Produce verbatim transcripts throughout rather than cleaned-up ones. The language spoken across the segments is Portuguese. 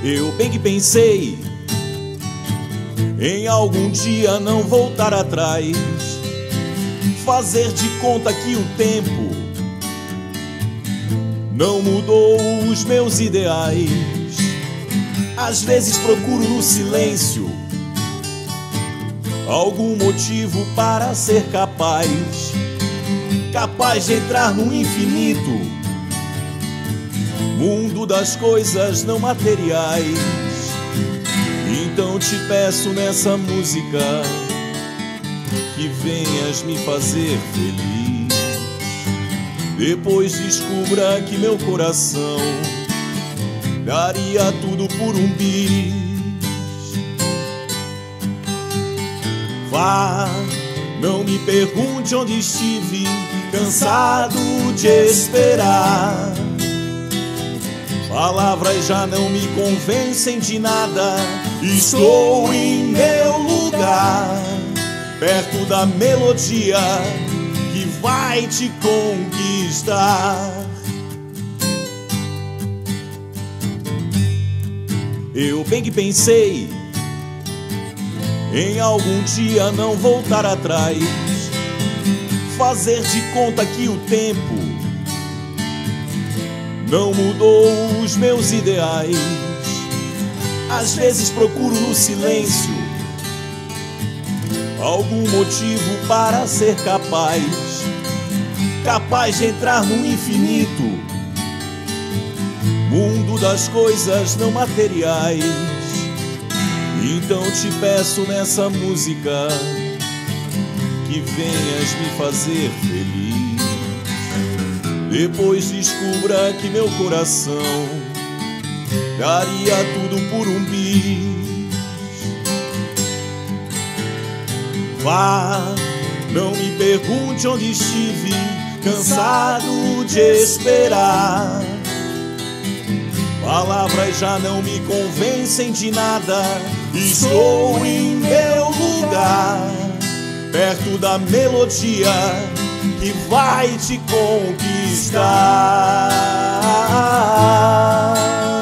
Eu bem que pensei em algum dia não voltar atrás, fazer de conta que o tempo não mudou os meus ideais. Às vezes procuro no silêncio algum motivo para ser capaz, capaz de entrar no infinito, mundo das coisas não materiais. Então te peço nessa música que venhas me fazer feliz. Depois descubra que meu coração daria tudo por um bis. Vá, não me pergunte onde estive, cansado de esperar. Palavras já não me convencem de nada. Estou em meu lugar, perto da melodia que vai te conquistar. Eu bem que pensei em algum dia não voltar atrás, fazer de conta que o tempo não mudou os meus ideais. Às vezes procuro no silêncio algum motivo para ser capaz, capaz de entrar no infinito, mundo das coisas não materiais. Então te peço nessa música que venhas me fazer feliz. Depois descubra que meu coração daria tudo por um bis. Vá, não me pergunte onde estive, cansado de esperar. Palavras já não me convencem de nada. Estou em meu lugar, perto da melodia que vai te conquistar.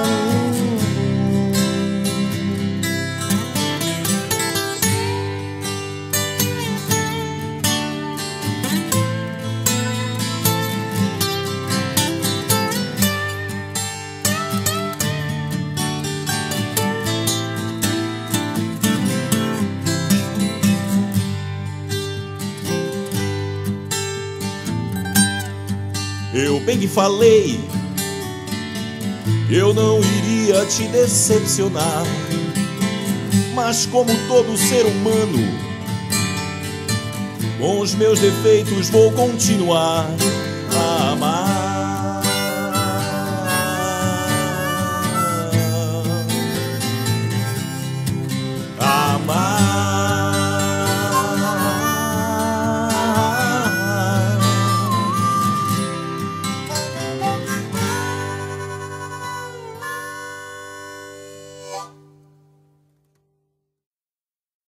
Eu bem que falei, eu não iria te decepcionar, mas como todo ser humano, com os meus defeitos vou continuar a amar.